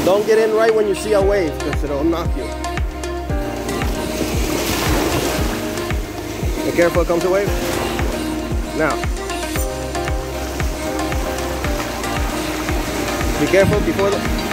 Don't get in right when you see a wave because it'll knock you. Be careful, it comes a wave. Now. Be careful before the...